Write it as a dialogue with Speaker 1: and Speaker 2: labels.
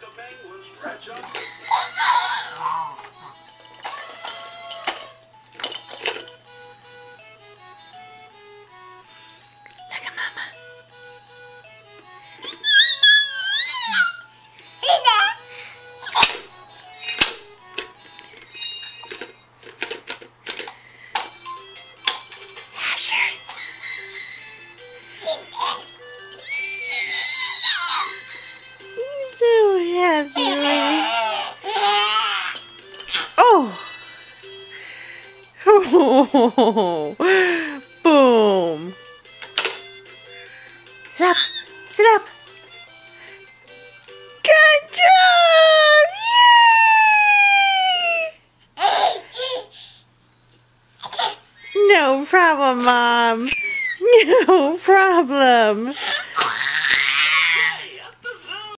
Speaker 1: Look at Mama. Asher. So happy. Oh. Boom. Sit up. Sit up. Good job. Yay. No problem, Mom. No problem.